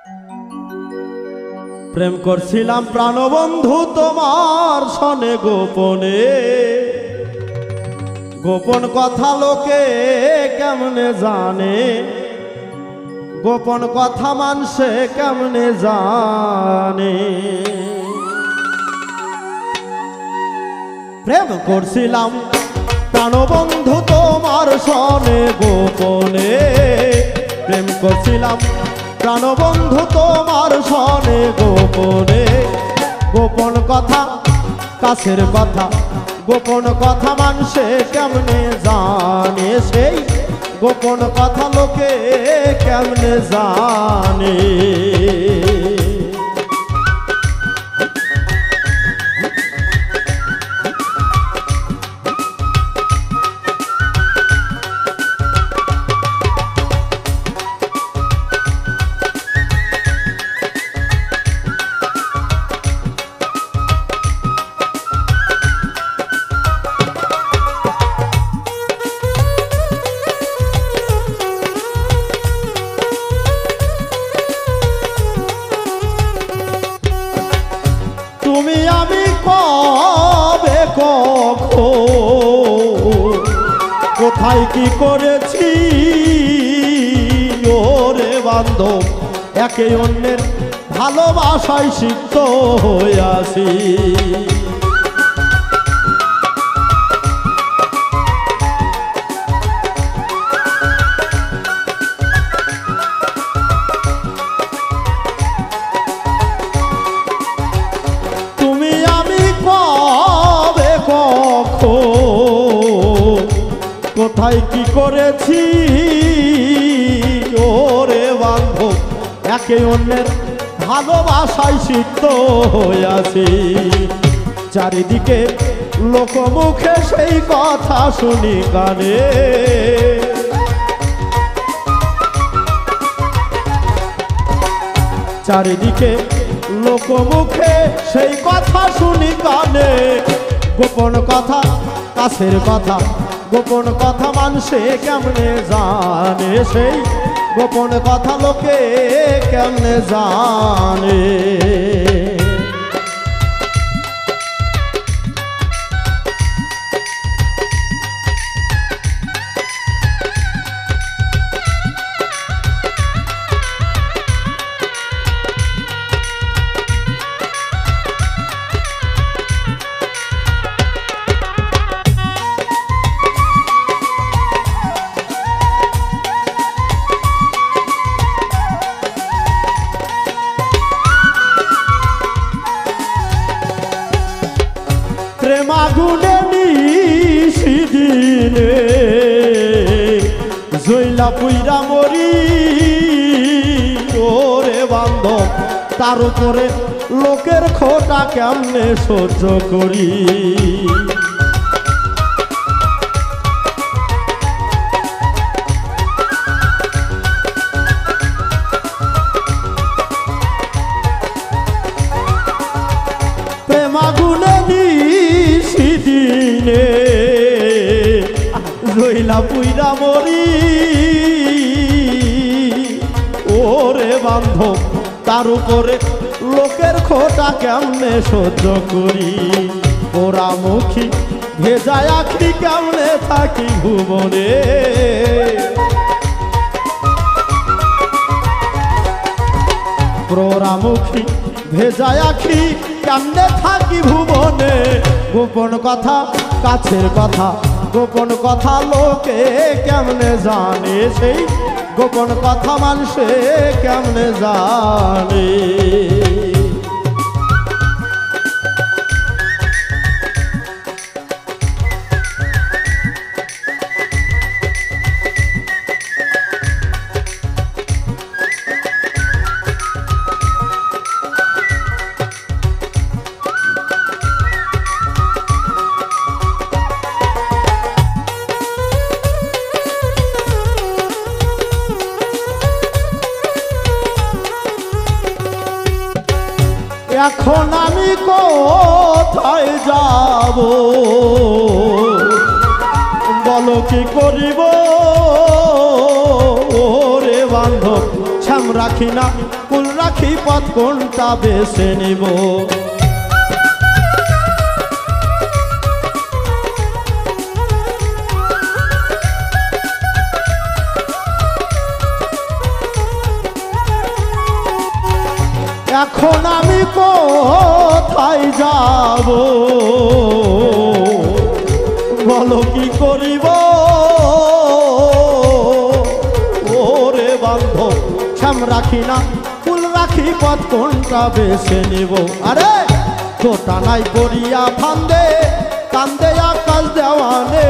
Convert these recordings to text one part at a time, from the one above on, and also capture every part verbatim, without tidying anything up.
প্রেম করছিলাম প্রাণবন্ধু তোমার সনে গোপনে, গোপন কথা লোকে কেমনে জানে, গোপন কথা মানুষে কেমনে জানে। প্রেম করছিলাম প্রাণবন্ধু তোমার সনে গোপনে, প্রেম করছিলাম প্রাণবন্ধু তোমার সনে গোপনে, গোপন কথা কাছের কথা, গোপন কথা মানুষে কেমনে জানে, সেই গোপন কথা লোকে কেমনে জানে। তুমি আমি কবে কখন কোথায় কি করেছি ওরে বান্ধব, একে অন্যের ভালোবাসায় সিক্ত হয়ে আছি। কোথায় কি করেছি ওরে বান্ধব, একে অন্যের ভালোবাসায় সিক্ত হয়ে আছি। চারিদিকে লোকমুখে সেই কথা শুনি কানে, চারিদিকে লোকমুখে সেই কথা শুনি কানে, গোপন কথা কাছের কথা, গোপন কথা মানুষে কেমনে জানে, সেই গোপন কথা লোকে কেমনে জানে। প্রেম আগুনে নিশিদিনে জইলা পুইরা মরি ওরে বান্ধব, তার উপরে লোকের খোটা কেমনে সহ্য করি। প্রেম আগুনে দিনে জইলা পুইরা মরি ওরে বান্ধব, তার উপরে লোকের খোটা কেমনে সহ্য করি। পোড়ামুখী ভেজা আখি কেমনে থাকি ভুবনে, পোড়ামুখী ভেজা আখি কেমনে থাকি ভুবনে, গোপন কথা কাছের কথা, গোপন কথা লোকে কেমনে জানে, সেই গোপন কথা মানুষে কেমনে জানে। এখন আমি কোথায় যাব, বলো কি করিব ওরে বান্ধব, শ্যাম রাখি না কুল রাখি পথ কোনটা বেছে নিব এখন আমি কোথায় যাব বলো কি করিব ওরে বান্ধব শ্যাম রাখি না কুল রাখি পথ কোনটা বেছে নিব আরে তোটা নাই করিয়া ফান্দে কান্দে আকাশ দেওয়ানে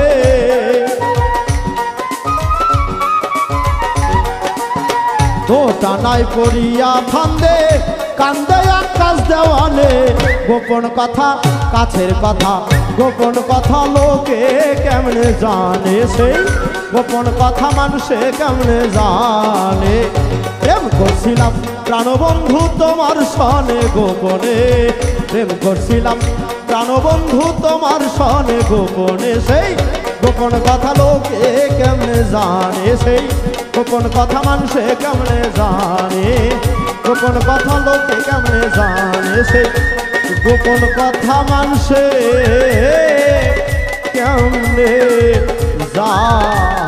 তোটা নাই করিয়া ফান্দে কান্দে আকাশ দেওয়ানে গোপন কথা কাছের কথা গোপন কথা লোকে কেমনে জানে সেই গোপন কথা মানুষে কেমনে জানে প্রেম করছিলাম প্রাণবন্ধু তোমার সনে গোপনে প্রেম করছিলাম প্রাণবন্ধু তোমার সনে গোপনে সেই গোপন কথা লোকে কেমনে জানে সেই গোপন কথা মানুষে কেমনে জানে গোপন কথা লোকে কেমনে জানে সেই গোপন কথা মানুষে কেমনে জানে